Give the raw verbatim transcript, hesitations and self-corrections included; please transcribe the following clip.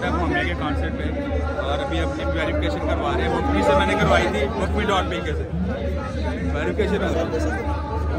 है मुहम्मे के कॉन्सर्ट पे और अभी अपनी वेरिफिकेशन करवा रहे हैं। मुफ्ती से मैंने करवाई थी, मुफ्ती डॉट पी के से वेरिफिकेशन।